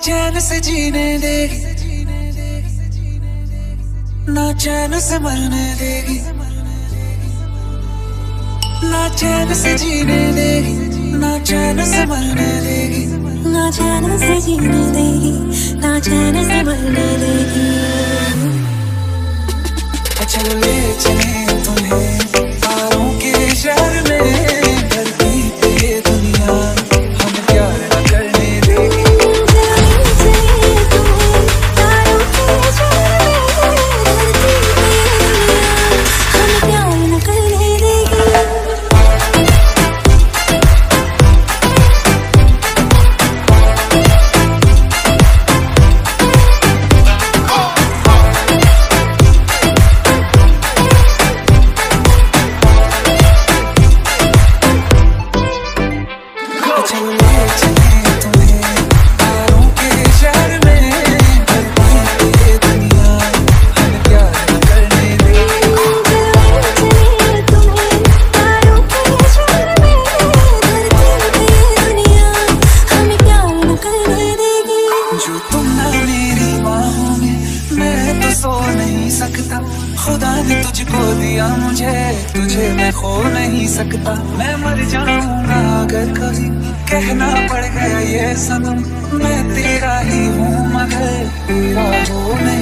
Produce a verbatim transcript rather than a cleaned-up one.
चैन से जीने देगी, ना चैन से मरने देगी, ना चैन से जीने देगी, ना चैन से मरने देगी, ना चैन से जीने देगी, ना चैन से मरने देगी। चलो ले चले तुम्हें तारों के शहर में, धरती पे ये दुनिया हम प्यार न करने देगी। खुदा ने तुझको दिया मुझे, तुझे मैं खो नहीं सकता। मैं मर जाऊंगा अगर कभी कहना पड़ गया ये सनम, मैं तेरा ही हूँ मगर तेरा हो नहीं।